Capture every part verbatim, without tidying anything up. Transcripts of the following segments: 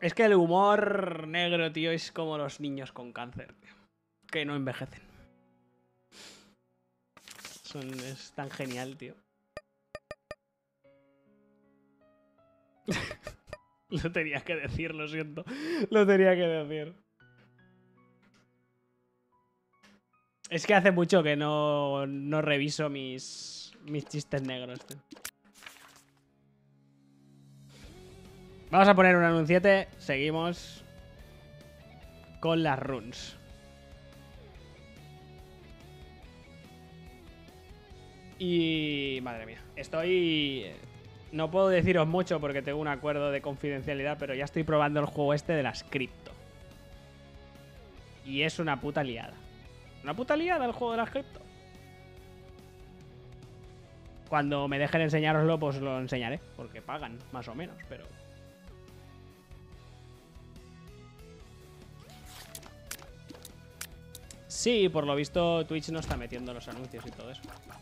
Es que el humor negro, tío, es como los niños con cáncer, tío, que no envejecen. Son, es tan genial, tío. Lo tenía que decir, lo siento. Lo tenía que decir. Es que hace mucho que no, no reviso mis, mis chistes negros, tío. Vamos a poner un anunciete. Seguimos con las runes. Y... madre mía. Estoy... no puedo deciros mucho porque tengo un acuerdo de confidencialidad, pero ya estoy probando el juego este de las cripto. Y es una puta liada. Una puta liada el juego de las cripto. Cuando me dejen enseñároslo, pues lo enseñaré. Porque pagan, más o menos, pero... sí, por lo visto Twitch no está metiendo los anuncios y todo eso.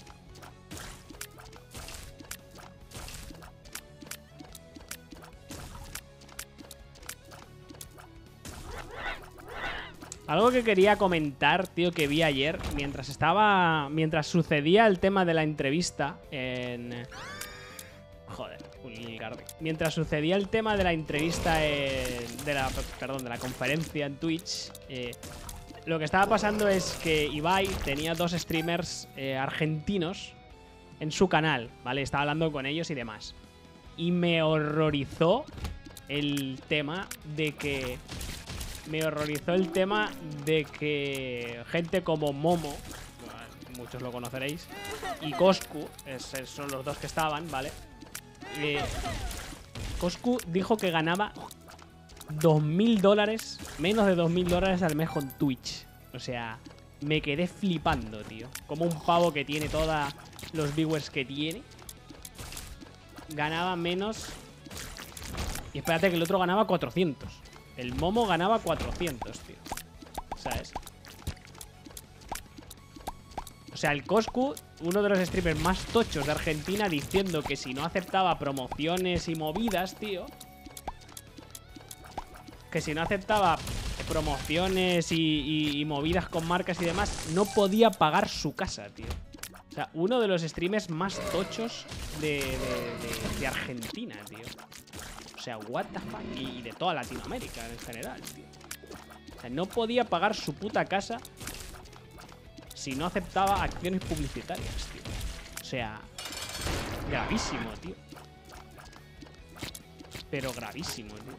Algo que quería comentar, tío, que vi ayer, mientras estaba... mientras sucedía el tema de la entrevista en... joder, Ulgardi. Mientras sucedía el tema de la entrevista en... de la... perdón, de la conferencia en Twitch, eh, lo que estaba pasando es que Ibai tenía dos streamers eh, argentinos en su canal, ¿vale? Estaba hablando con ellos y demás. Y me horrorizó el tema de que... Me horrorizó el tema de que gente como Momo, muchos lo conoceréis, y Coscu, es, son los dos que estaban, ¿vale? Eh, Coscu dijo que ganaba dos mil dólares, menos de dos mil dólares al mes con Twitch. O sea, me quedé flipando, tío. Como un pavo que tiene todos los viewers que tiene, ganaba menos. Y espérate que el otro ganaba cuatrocientos. El Momo ganaba cuatrocientos, tío. ¿Sabes? O sea, el Coscu, uno de los streamers más tochos de Argentina, diciendo que si no aceptaba promociones y movidas, tío, que si no aceptaba promociones y, y, y movidas con marcas y demás, no podía pagar su casa, tío. O sea, uno de los streamers más tochos de, de, de, de Argentina, tío. O sea, what the fuck. Y de toda Latinoamérica en general, tío. O sea, no podía pagar su puta casa si no aceptaba acciones publicitarias, tío. O sea, gravísimo, tío. Pero gravísimo, tío.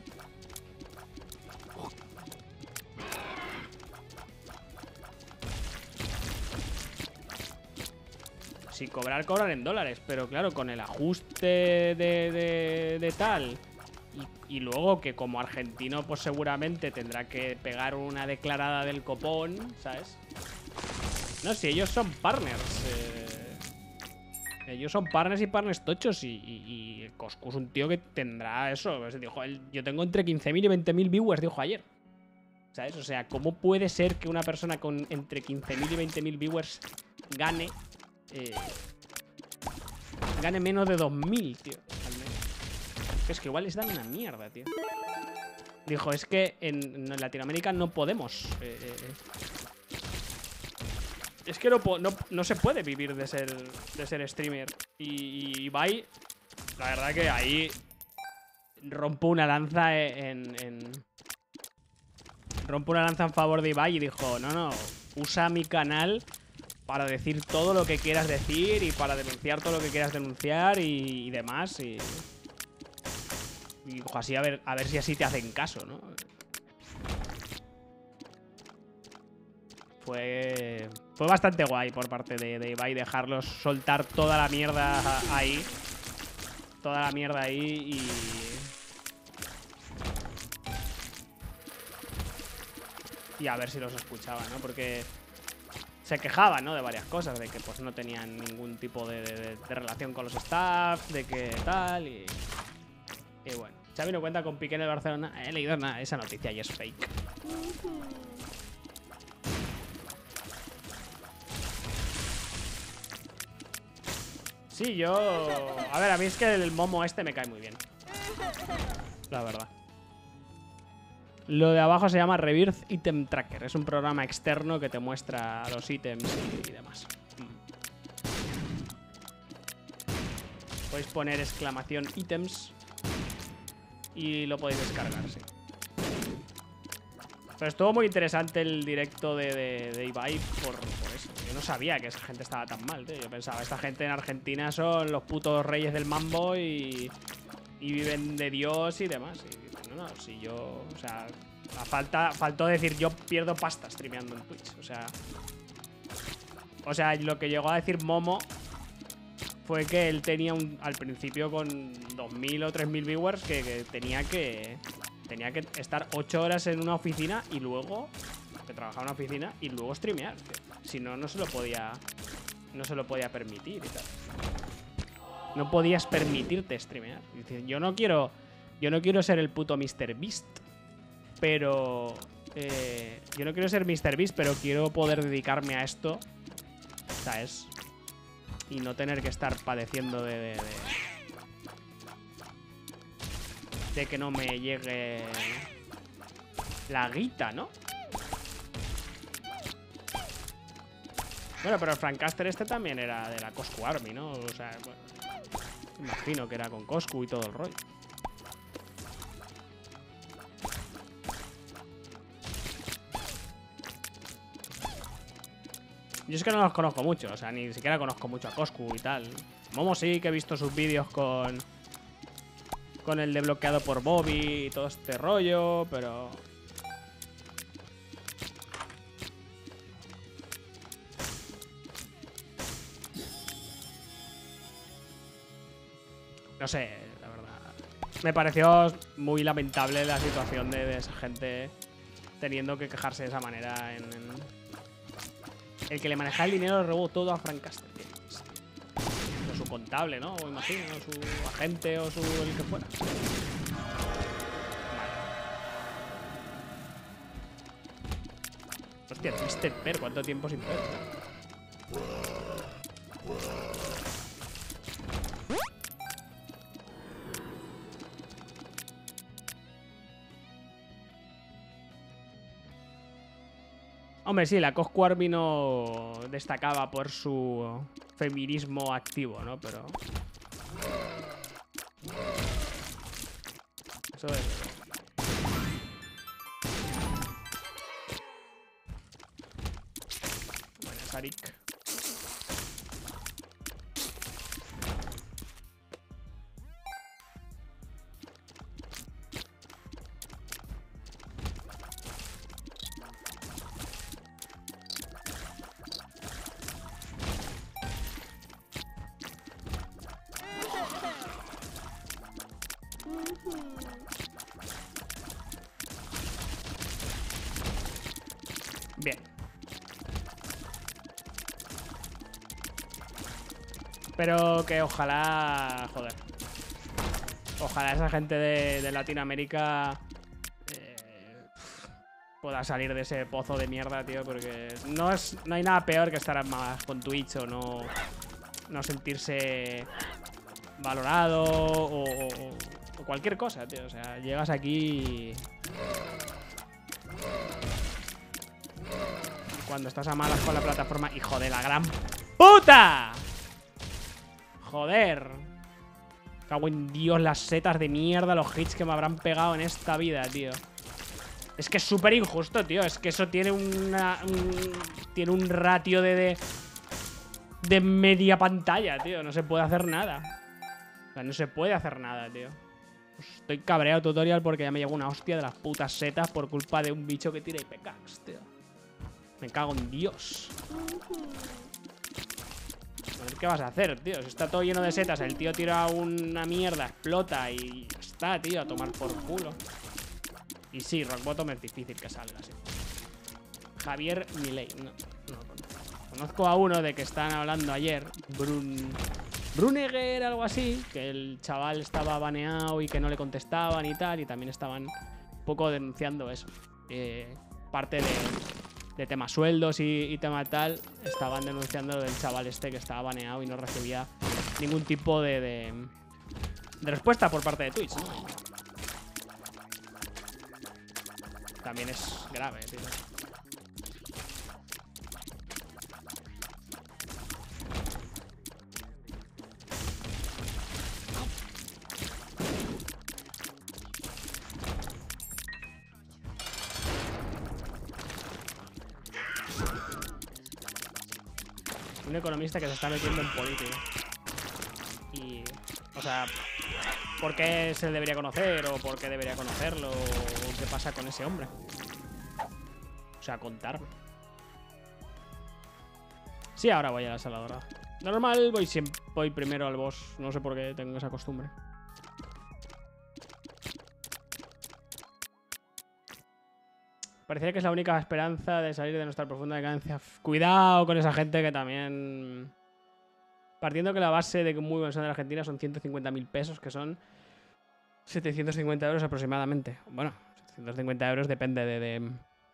Si cobrar, cobrar en dólares. Pero claro, con el ajuste de, de, de tal... Y, y luego que como argentino pues seguramente tendrá que pegar una declarada del copón, ¿sabes? No, si ellos son partners. Eh, ellos son partners y partners tochos. Y, y, y Coscu es un tío que tendrá eso. Pues dijo, él, yo tengo entre quince mil y veinte mil viewers, dijo ayer. ¿Sabes? O sea, ¿cómo puede ser que una persona con entre quince mil y veinte mil viewers gane... Eh, gane menos de dos mil, tío? Es que igual les dan una mierda, tío. Dijo, es que en, en Latinoamérica no podemos. Eh, eh, es que no, no, no se puede vivir de ser, de ser streamer. Y, y Ibai, la verdad que ahí rompo una lanza en, en... Rompo una lanza en favor de Ibai y dijo, no, no, usa mi canal para decir todo lo que quieras decir y para denunciar todo lo que quieras denunciar y, y demás. Y... Y ojo, así a ver, a ver si así te hacen caso, ¿no? Fue... Fue bastante guay por parte de, de Ibai dejarlos soltar toda la mierda ahí. Toda la mierda ahí y... Y a ver si los escuchaba, ¿no? Porque se quejaban, ¿no? De varias cosas. De que pues no tenían ningún tipo de, de, de relación con los staff. De que tal y... Y bueno, Xavi no cuenta con Piqué en el Barcelona. He leído nada, esa noticia y es fake. Sí, yo... A ver, a mí es que el Momo este me cae muy bien. La verdad. Lo de abajo se llama Rebirth Item Tracker. Es un programa externo que te muestra los ítems y, y demás. Podéis poner exclamación ítems y lo podéis descargar, sí. Pero estuvo muy interesante el directo de, de, de Ibai por, por eso. Yo no sabía que esa gente estaba tan mal, tío. Yo pensaba, esta gente en Argentina son los putos reyes del mambo y, y viven de Dios y demás. Y, no, no, si yo... O sea, a falta, faltó decir, yo pierdo pasta streameando en Twitch. O sea... O sea, lo que llegó a decir Momo fue que él tenía un, al principio con dos mil o tres mil viewers que, que tenía que... Tenía que estar ocho horas en una oficina y luego... Que trabajaba en una oficina y luego streamear, tío. Si no, no se lo podía... No se lo podía permitir y tal. No podías permitirte streamear. Dice, yo no quiero... Yo no quiero ser el puto míster Beast. Pero... Eh, yo no quiero ser míster Beast, pero quiero poder dedicarme a esto. ¿Sabes? Y no tener que estar padeciendo de... de, de de que no me llegue la guita, ¿no? Bueno, pero el Frankcaster este también era de la Coscu Army, ¿no? O sea, bueno, imagino que era con Coscu y todo el rollo. Yo es que no los conozco mucho, o sea, ni siquiera conozco mucho a Coscu y tal. Momo sí que he visto sus vídeos con... Con el desbloqueado por Bobby y todo este rollo, pero... No sé, la verdad. Me pareció muy lamentable la situación de, de esa gente teniendo que quejarse de esa manera en... en... El que le manejaba el dinero le robó todo a Frankcaster. O su contable, ¿no? O imagino, o su agente o su... el que fuera. Vale. Hostia, Twisted Per, ¿cuánto tiempo sin ver? Hombre, sí, la Coscu Army no destacaba por su feminismo activo, ¿no? Pero... Eso es... Bueno, Sarik. Bien. Pero que ojalá... Joder. Ojalá esa gente de, de Latinoamérica eh, pueda salir de ese pozo de mierda, tío. Porque no, es, no hay nada peor que estar más con Twitch o no, no sentirse valorado o, o, o cualquier cosa, tío. O sea, llegas aquí... Cuando estás a malas con la plataforma. ¡Hijo de la gran puta! Joder. Cago en Dios, las setas de mierda, los hits que me habrán pegado en esta vida, tío. Es que es súper injusto, tío. Es que eso tiene una... Un, tiene un ratio de, de... De media pantalla, tío. No se puede hacer nada. O sea, no se puede hacer nada, tío. Estoy cabreado, tutorial, porque ya me llegó una hostia de las putas setas por culpa de un bicho que tira I P Ks, tío. Me cago en Dios. A ver qué vas a hacer, tío. Si está todo lleno de setas, el tío tira una mierda, explota y ya está, tío, a tomar por culo. Y sí, Rock Bottom es difícil que salga, sí. Javier Milei. No, no lo conozco. Conozco a uno de que estaban hablando ayer. Brun... Brunegger, algo así. Que el chaval estaba baneado y que no le contestaban y tal. Y también estaban un poco denunciando eso. Eh, parte de... de tema sueldos y, y tema tal, estaban denunciando del chaval este que estaba baneado y no recibía ningún tipo de, de, de respuesta por parte de Twitch, ¿no? también es grave, tío. Un economista que se está metiendo en política. Y... O sea... ¿Por qué se le debería conocer? ¿O por qué debería conocerlo? ¿O qué pasa con ese hombre? O sea, contarme. Sí, ahora voy a la sala dorada. Normal, voy siempre voy primero al boss. No sé por qué tengo esa costumbre. Parecería que es la única esperanza de salir de nuestra profunda decadencia. Cuidado con esa gente que también... Partiendo que la base de que un muy buen sueldo en Argentina son ciento cincuenta mil pesos, que son setecientos cincuenta euros aproximadamente. Bueno, setecientos cincuenta euros depende de... de...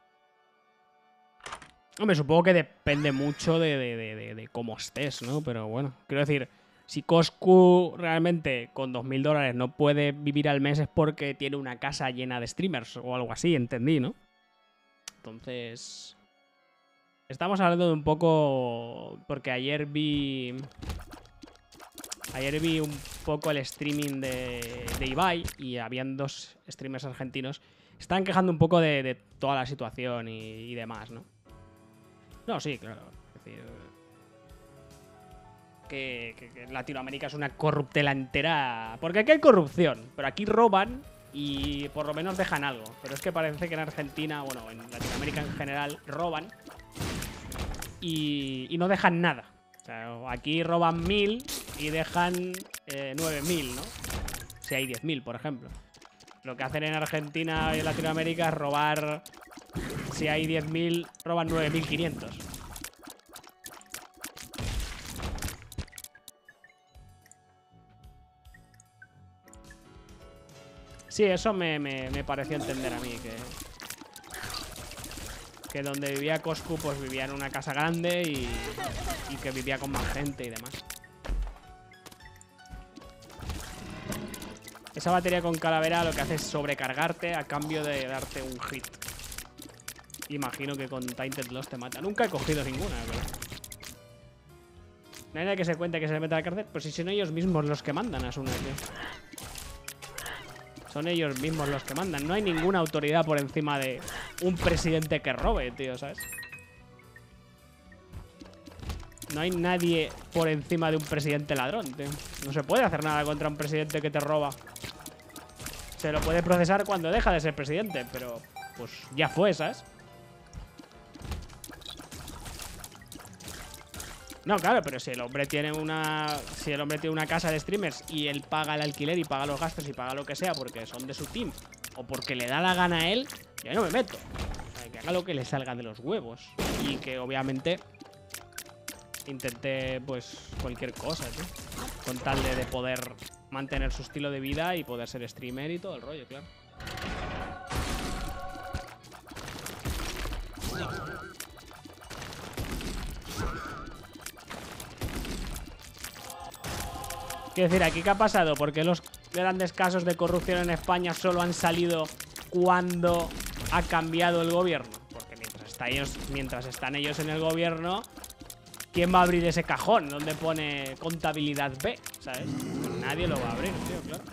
Hombre, supongo que depende mucho de, de, de, de, de cómo estés, ¿no? Pero bueno, quiero decir, si Coscu realmente con dos mil dólares no puede vivir al mes es porque tiene una casa llena de streamers o algo así, entendí, ¿no? Entonces... Estamos hablando de un poco... Porque ayer vi... Ayer vi un poco el streaming de, de Ibai y habían dos streamers argentinos. Estaban quejando un poco de, de toda la situación y, y demás, ¿no? No, sí, claro. Es decir... Que, que, que Latinoamérica es una corruptela entera... Porque aquí hay corrupción, pero aquí roban y por lo menos dejan algo. Pero es que parece que en Argentina, bueno, en Latinoamérica en general, roban... Y, y no dejan nada. O sea, aquí roban mil y dejan eh, nueve mil, ¿no? Si hay diez mil, por ejemplo. Lo que hacen en Argentina y en Latinoamérica es robar... Si hay diez mil, roban nueve mil quinientos. Sí, eso me, me, me pareció entender a mí, que... Que donde vivía Coscu, pues vivía en una casa grande y, y que vivía con más gente y demás. Esa batería con calavera lo que hace es sobrecargarte a cambio de darte un hit. Imagino que con Tainted Lost te mata. Nunca he cogido ninguna, pero... No hay nadie que se cuente que se le meta a la cárcel. Pues si son ellos mismos los que mandan a Sune, tío. Son ellos mismos los que mandan. No hay ninguna autoridad por encima de un presidente que robe, tío, ¿sabes? No hay nadie por encima de un presidente ladrón, tío. No se puede hacer nada contra un presidente que te roba. Se lo puede procesar cuando deja de ser presidente, pero pues ya fue, ¿sabes? No, claro, pero si el hombre tiene una... Si el hombre tiene una casa de streamers y él paga el alquiler y paga los gastos y paga lo que sea porque son de su team o porque le da la gana a él, yo no me meto. O sea, que haga lo que le salga de los huevos. Y que obviamente intente, pues, cualquier cosa, tío. Con tal de, de poder mantener su estilo de vida y poder ser streamer y todo el rollo, claro. Quiero decir, ¿aquí qué ha pasado? Porque los grandes casos de corrupción en España solo han salido cuando ha cambiado el gobierno. Porque mientras, está ellos, mientras están ellos en el gobierno, ¿quién va a abrir ese cajón donde pone contabilidad B? ¿Sabes? Pues nadie lo va a abrir, tío, claro.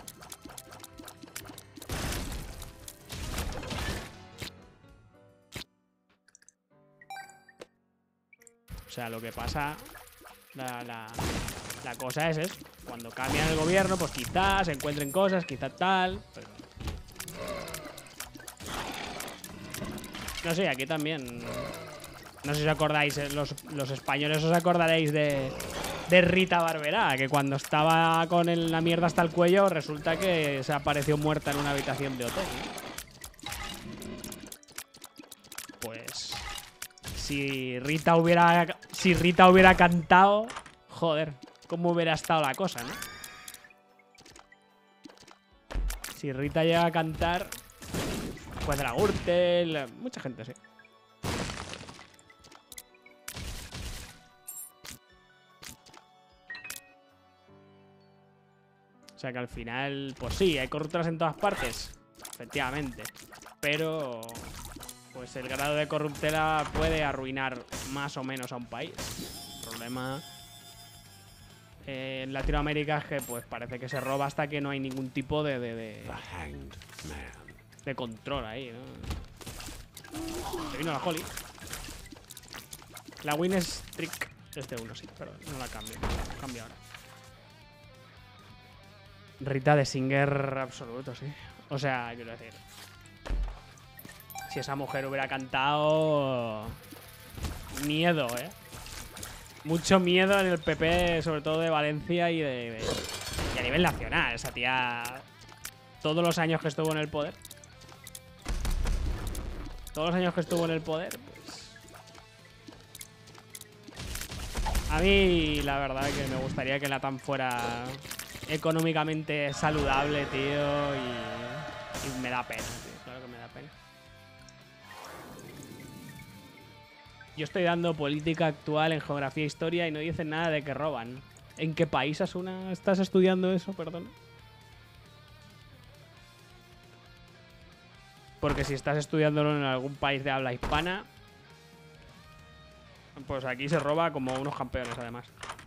O sea, lo que pasa... La, la, la cosa es eso. Cuando cambian el gobierno, pues quizás se encuentren cosas, quizás tal. Pero... No sé, aquí también. No sé si os acordáis, los, los españoles os acordaréis de, de Rita Barberá, que cuando estaba con el, la mierda hasta el cuello, resulta que se apareció muerta en una habitación de hotel, ¿no? Pues... Si Rita hubiera... Si Rita hubiera cantado... Joder, cómo hubiera estado la cosa, ¿no? Si Rita llega a cantar... Cuadra Gürtel... Mucha gente, sí. O sea que al final... Pues sí, hay corruptoras en todas partes. Efectivamente. Pero... pues el grado de corruptela puede arruinar más o menos a un país. El problema eh, en Latinoamérica es que pues parece que se roba hasta que no hay ningún tipo de de, de, de control ahí, ¿no? Se vino la Holly. La win es trick este uno, sí, pero no la cambio. Cambio ahora. Rita de Singer absoluto, sí. O sea, quiero decir, si esa mujer hubiera cantado... Miedo, ¿eh? Mucho miedo en el P P, sobre todo de Valencia y, de, de, y a nivel nacional. Esa tía, todos los años que estuvo en el poder, todos los años que estuvo en el poder, pues... A mí, la verdad, que me gustaría que la TAM fuera económicamente saludable, tío, y, y me da pena, tío. Claro que me da pena. Yo estoy dando política actual en geografía e historia y no dicen nada de que roban. ¿En qué país, Asuna, estás estudiando eso? Perdón. Porque si estás estudiándolo en algún país de habla hispana, pues aquí se roba como unos campeones, además.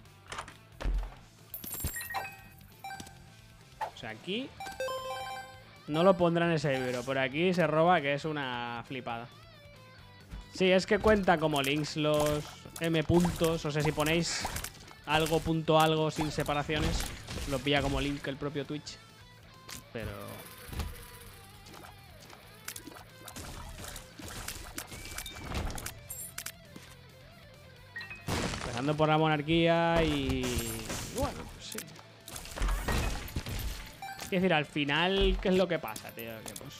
O sea, aquí no lo pondrán en ese libro. Por aquí se roba, que es una flipada. Sí, es que cuenta como links los M puntos. O sea, si ponéis algo punto algo sin separaciones, lo pilla como link el propio Twitch. Pero... empezando por la monarquía y... bueno, pues sí. Es decir, al final, ¿qué es lo que pasa, tío? Que pues...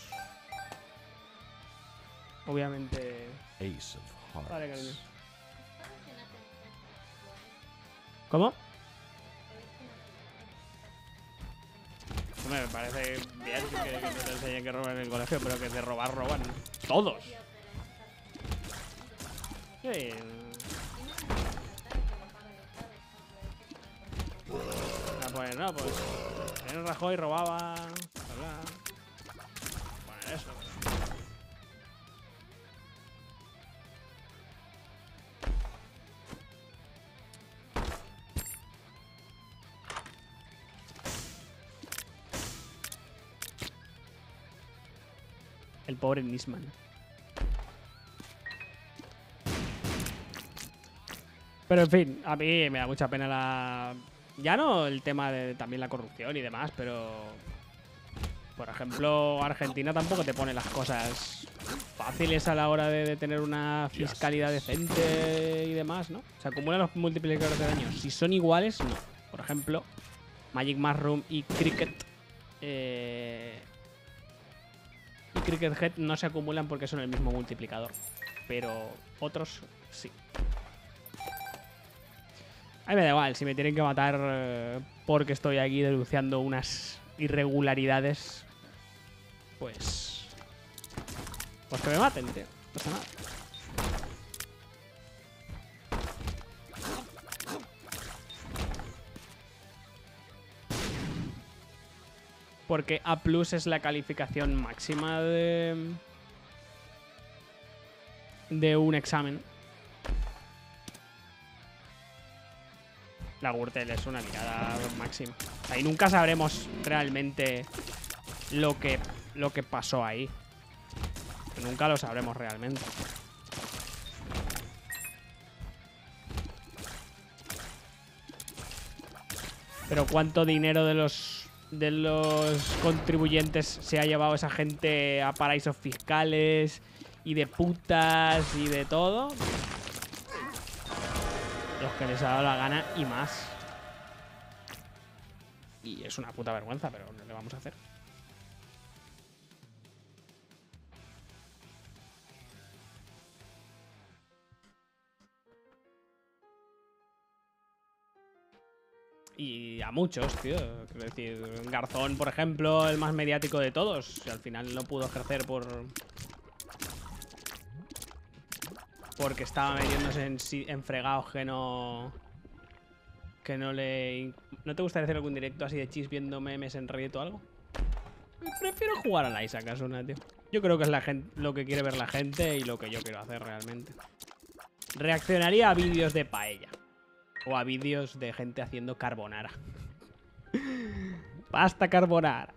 obviamente... Ace of Hearts. Vale, cariño. ¿Cómo? Hombre, me parece bien que, que no te enseñen que roban en el colegio, pero que de robar, roban todos. Sí. Ah, pues no, pues en Rajoy robaba... ¿verdad? Poner eso. El pobre Nisman. Pero en fin, a mí me da mucha pena la... ya no el tema de también la corrupción y demás, pero... por ejemplo, Argentina tampoco te pone las cosas fáciles a la hora de, de tener una fiscalidad decente y demás, ¿no? Se acumulan los multiplicadores de daño. Si son iguales, no. Por ejemplo, Magic Mushroom y Cricket... Eh... y Cricket Head no se acumulan porque son el mismo multiplicador. Pero otros sí. A mí me da igual, si me tienen que matar eh, porque estoy aquí denunciando unas irregularidades, pues... pues que me maten, tío. No pasa nada. Porque A plus es la calificación máxima de... de un examen. La Gürtel es una tirada máxima. Ahí nunca sabremos realmente lo que, lo que pasó ahí. Nunca lo sabremos realmente. Pero cuánto dinero de los de los contribuyentes se ha llevado esa gente a paraísos fiscales y de putas y de todo. Los que les ha dado la gana y más. Y es una puta vergüenza, pero no le vamos a hacer. Y a muchos, tío. Quiero decir, Garzón, por ejemplo, el más mediático de todos. Que al final no pudo ejercer por... porque estaba metiéndose en, en fregados que no... que no le... ¿No te gustaría hacer algún directo así de chis viendo memes en Reddit o algo? Prefiero jugar a la Isaac, Asuna, tío. Yo creo que es la gente, lo que quiere ver la gente y lo que yo quiero hacer realmente. Reaccionaría a vídeos de paella. O a vídeos de gente haciendo carbonara. Pasta carbonara.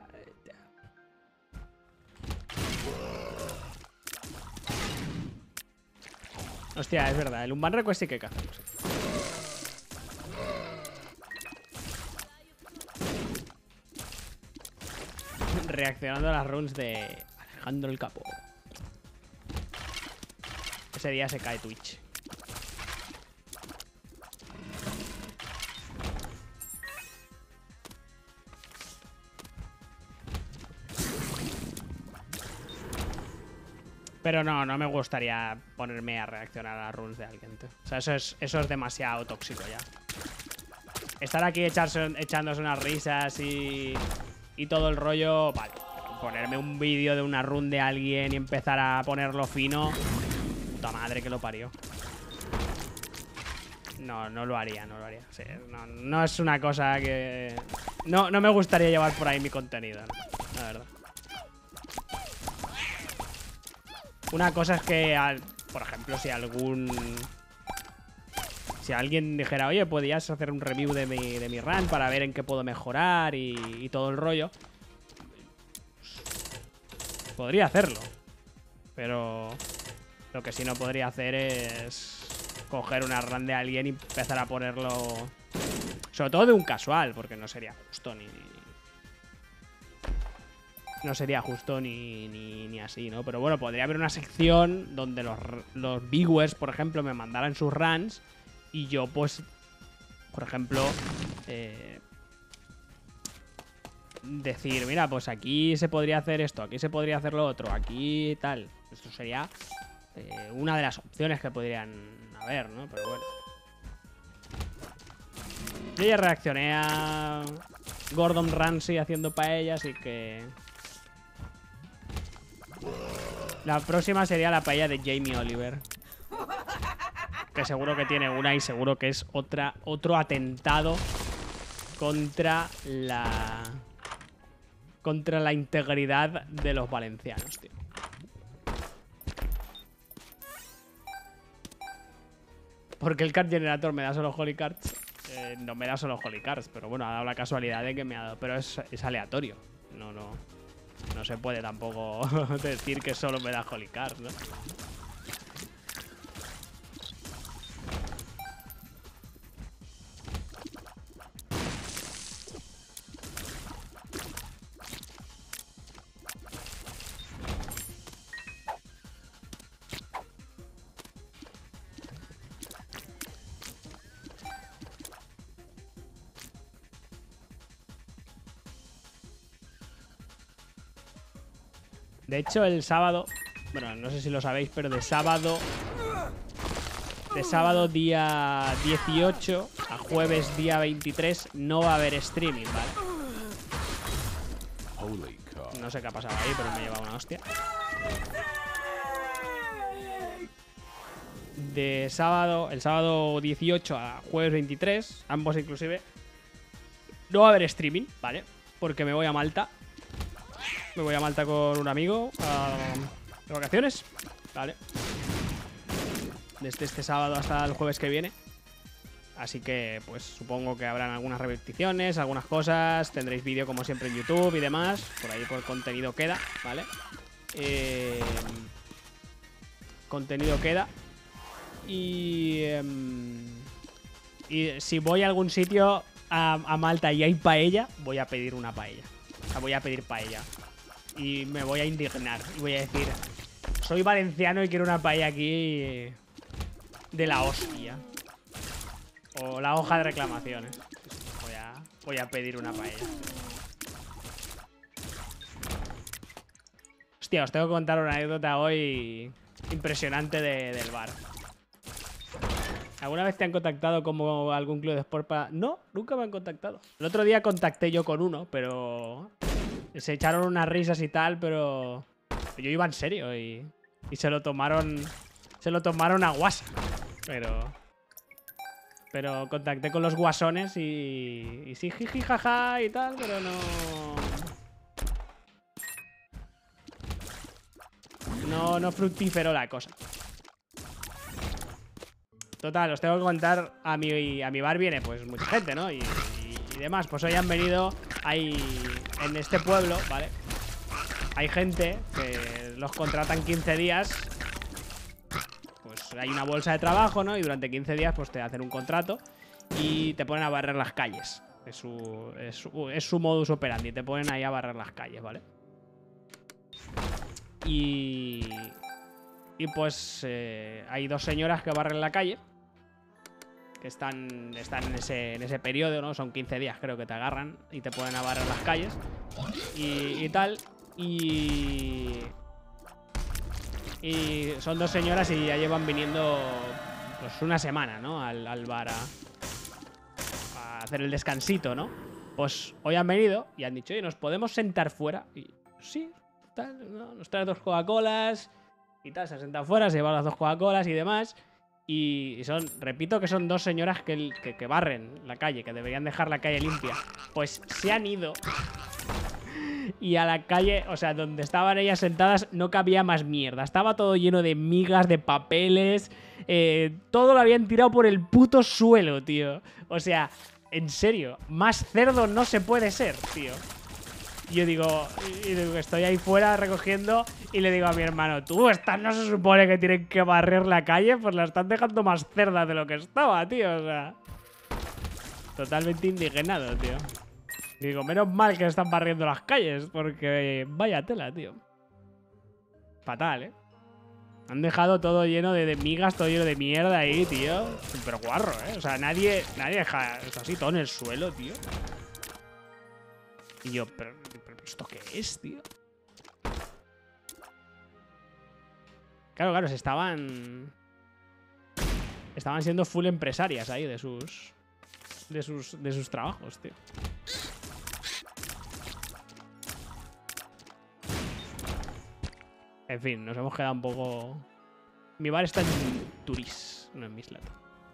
Hostia, es verdad. El Unban Request sí que hay que hacerlo. Reaccionando a las runs de Alejandro el Capo. Ese día se cae Twitch. Pero no, no me gustaría ponerme a reaccionar a las runs de alguien, tío. O sea, eso es, eso es demasiado tóxico ya. Estar aquí echarse, echándose unas risas y, y todo el rollo, vale. Ponerme un vídeo de una run de alguien y empezar a ponerlo fino. Puta madre que lo parió. No, no lo haría, no lo haría. Sí, no, no es una cosa que... No, no me gustaría llevar por ahí mi contenido, ¿no? La verdad. Una cosa es que, al, por ejemplo, si algún... Si alguien dijera, oye, podías hacer un review de mi, de mi run para ver en qué puedo mejorar y, y todo el rollo. Podría hacerlo. Pero lo que sí no podría hacer es coger una run de alguien y empezar a ponerlo... Sobre todo de un casual, porque no sería justo ni... No sería justo ni, ni, ni así, ¿no? Pero bueno, podría haber una sección donde los, los viewers, por ejemplo, me mandaran sus runs y yo, pues, por ejemplo, eh, decir, mira, pues aquí se podría hacer esto, aquí se podría hacer lo otro, aquí tal. Esto sería eh, una de las opciones que podrían haber, ¿no? Pero bueno. Yo ya reaccioné a Gordon Ramsay haciendo paella, así que... La próxima sería la paella de Jamie Oliver. Que seguro que tiene una y seguro que es otra, otro atentado contra la... Contra la integridad de los valencianos, tío. Porque el card generator me da solo holy cards. Eh, no me da solo holy cards, pero bueno, ha dado la casualidad de que me ha dado. Pero es, es aleatorio. No, no... No se puede tampoco decir que solo me da holy cards, ¿no? De hecho, el sábado... Bueno, no sé si lo sabéis, pero de sábado... De sábado día dieciocho a jueves día veintitrés no va a haber streaming, ¿vale? No sé qué ha pasado ahí, pero me he llevado una hostia. De sábado... El sábado dieciocho a jueves veintitrés, ambos inclusive, no va a haber streaming, ¿vale? Porque me voy a Malta. Me voy a Malta con un amigo uh, de vacaciones, vale. Desde este sábado hasta el jueves que viene. Así que, pues, supongo que habrán algunas repeticiones, algunas cosas. Tendréis vídeo como siempre en YouTube y demás. Por ahí por contenido queda, ¿vale? Eh, contenido queda. Y... Eh, y si voy a algún sitio a, a Malta y hay paella, voy a pedir una paella. O sea, voy a pedir paella. Y me voy a indignar. Y voy a decir, soy valenciano y quiero una paella aquí de la hostia. O la hoja de reclamaciones. Voy a, voy a pedir una paella. Hostia, os tengo que contar una anécdota hoy impresionante de, del bar. ¿Alguna vez te han contactado como algún club de sport para...? No, nunca me han contactado. El otro día contacté yo con uno, pero... Se echaron unas risas y tal, pero... Yo iba en serio y... Y se lo tomaron... Se lo tomaron a guasa. Pero... Pero contacté con los guasones y... Y sí, jiji, jaja y tal, pero no... no, no fructífero la cosa. Total, os tengo que contar, a mi, a mi bar viene pues mucha gente, ¿no? Y, y, y demás, pues hoy han venido, hay en este pueblo, ¿vale? Hay gente que los contratan quince días, pues hay una bolsa de trabajo, ¿no? Y durante quince días pues te hacen un contrato y te ponen a barrer las calles. Es su, es su, es su modus operandi, te ponen ahí a barrer las calles, ¿vale? Y... Y pues eh, hay dos señoras que barren la calle, que están, están en, ese, en ese periodo, ¿no? Son quince días, creo que te agarran y te ponen a barrer las calles y, y tal. Y... Y son dos señoras y ya llevan viniendo pues una semana, ¿no? Al, al bar a, a hacer el descansito, ¿no? Pues hoy han venido y han dicho, oye, ¿nos podemos sentar fuera? Y sí, tal, ¿no? Nos traen dos Coca-Colas y tal, se han sentado fuera, se llevan las dos Coca-Colas y demás. Y son, repito que son dos señoras que, que, que barren la calle, que deberían dejar la calle limpia. Pues se han ido... Y a la calle, o sea, donde estaban ellas sentadas no cabía más mierda. Estaba todo lleno de migas, de papeles. Eh, todo lo habían tirado por el puto suelo, tío. O sea, en serio, más cerdo no se puede ser, tío. Y yo digo, y digo, estoy ahí fuera recogiendo y le digo a mi hermano, tú, estas no se supone que tienen que barrer la calle, pues la están dejando más cerda de lo que estaba, tío. O sea, totalmente indignado, tío. Y digo, menos mal que están barriendo las calles, porque vaya tela, tío. Fatal, ¿eh? Han dejado todo lleno de, de migas, todo lleno de mierda ahí, tío. Pero guarro, ¿eh? O sea, nadie, nadie deja eso así todo en el suelo, tío. Y yo, ¿pero, pero esto qué es, tío? Claro, claro, se estaban... Estaban siendo full empresarias ahí de sus... De sus, de sus trabajos, tío. En fin, nos hemos quedado un poco... Mi bar está en Turís, no en Mislata.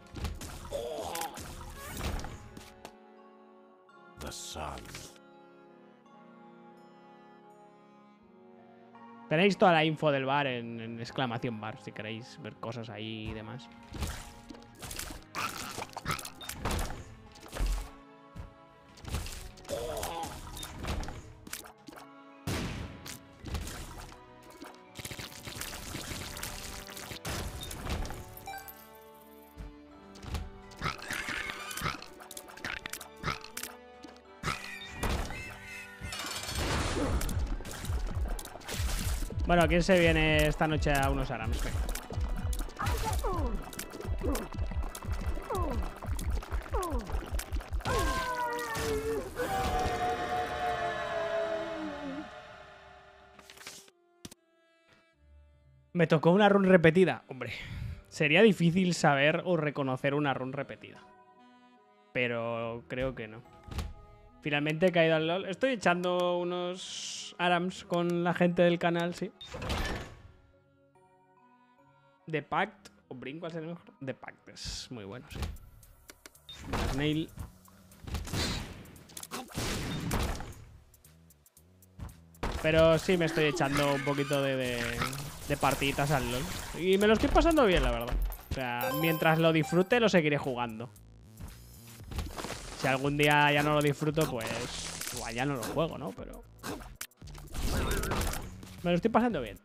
The sun. Tenéis toda la info del bar en, en exclamación bar, si queréis ver cosas ahí y demás. Bueno, ¿quién se viene esta noche a unos Arams? Me tocó una run repetida. Hombre, sería difícil saber o reconocer una run repetida. Pero creo que no. Finalmente he caído al LOL. Estoy echando unos Arams con la gente del canal, sí. The Pact o Brin, ¿cuál es el mejor? The Pact es muy bueno, sí. Snail. Pero sí me estoy echando un poquito de, de, de partiditas al LOL. Y me lo estoy pasando bien, la verdad. O sea, mientras lo disfrute, lo seguiré jugando. Si algún día ya no lo disfruto, pues... Igual ya no lo juego, ¿no? Pero... Me lo estoy pasando bien.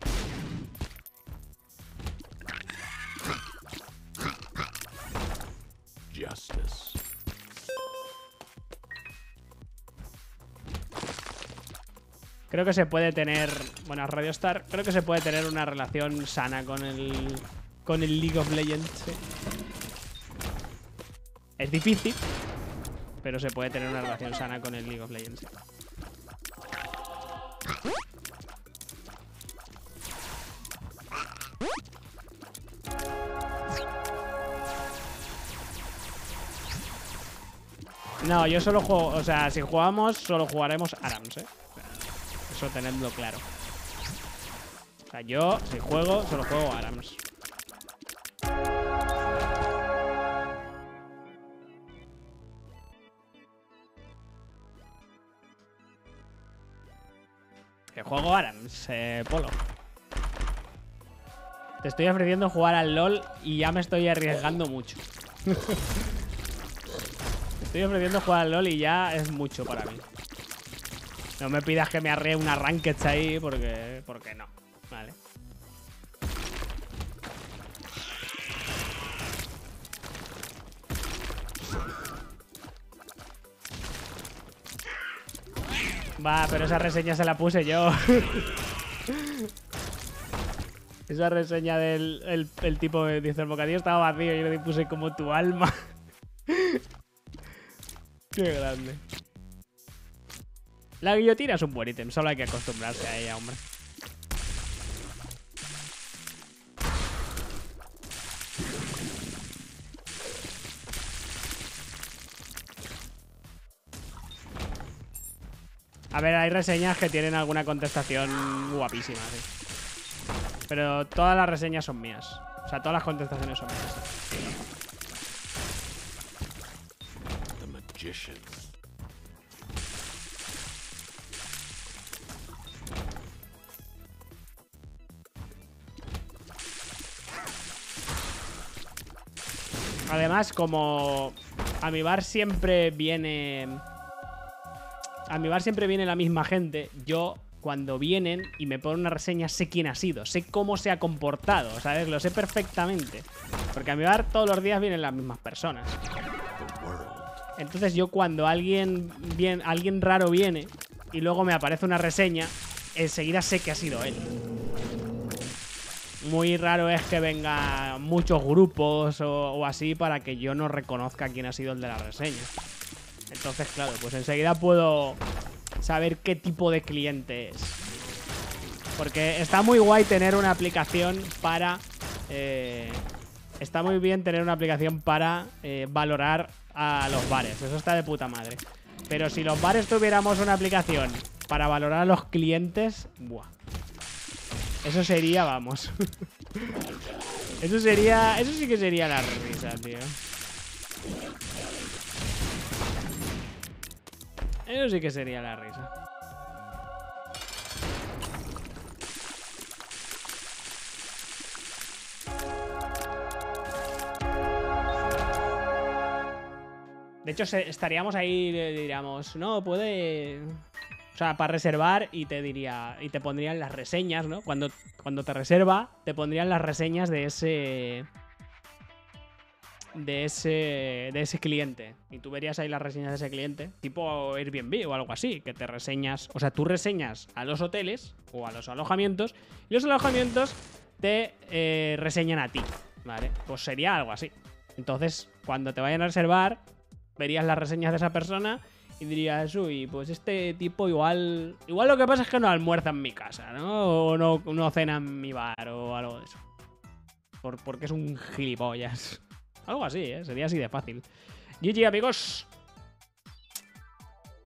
Justice. Creo que se puede tener... Bueno, Radio Star, creo que se puede tener una relación sana con el... Con el League of Legends, sí. Es difícil, pero se puede tener una relación sana con el League of Legends. No, yo solo juego... O sea, si jugamos, solo jugaremos Arams, ¿eh? Eso tenedlo claro. O sea, yo, si juego, solo juego Arams. Que juego Arams, eh, Polo. Te estoy ofreciendo jugar al LOL y ya me estoy arriesgando mucho. Te estoy ofreciendo jugar al LOL y ya es mucho para mí. No me pidas que me arree una ranked ahí porque, porque no. Vale. Va, pero esa reseña se la puse yo. Esa reseña del el, el tipo que dice el bocadillo estaba vacío y yo le puse como tu alma. Qué grande. La guillotina es un buen ítem, solo hay que acostumbrarse a ella, hombre. A ver, hay reseñas que tienen alguna contestación guapísima, sí. Pero todas las reseñas son mías. O sea, todas las contestaciones son mías. The Magician. Además, como a mi bar siempre viene... A mi bar siempre viene la misma gente, yo cuando vienen y me ponen una reseña sé quién ha sido, sé cómo se ha comportado, ¿sabes? Lo sé perfectamente. Porque a mi bar todos los días vienen las mismas personas. Entonces yo cuando alguien, bien, alguien raro viene y luego me aparece una reseña, enseguida sé que ha sido él. Muy raro es que venga muchos grupos o, o así para que yo no reconozca quién ha sido el de la reseña. Entonces, claro, pues enseguida puedo saber qué tipo de cliente es. Porque está muy guay tener una aplicación para... Eh, está muy bien tener una aplicación para eh, valorar a los bares. Eso está de puta madre. Pero si los bares tuviéramos una aplicación para valorar a los clientes... Buah. Eso sería, vamos. Eso sería... Eso sí que sería la risa, tío. Eso sí que sería la risa. De hecho, estaríamos ahí, diríamos, no, puede... O sea, para reservar y te diría... Y te pondrían las reseñas, ¿no? Cuando, cuando te reserva, te pondrían las reseñas de ese... De ese, de ese cliente. Y tú verías ahí las reseñas de ese cliente. Tipo Airbnb o algo así. Que te reseñas... O sea, tú reseñas a los hoteles o a los alojamientos. Y los alojamientos te eh, reseñan a ti. ¿Vale? Pues sería algo así. Entonces, cuando te vayan a reservar, verías las reseñas de esa persona y dirías, uy, pues este tipo igual... Igual lo que pasa es que no almuerza en mi casa, ¿no? O no, no cena en mi bar o algo de eso. Por, porque es un gilipollas. Algo así, ¿eh? Sería así de fácil. G G, amigos.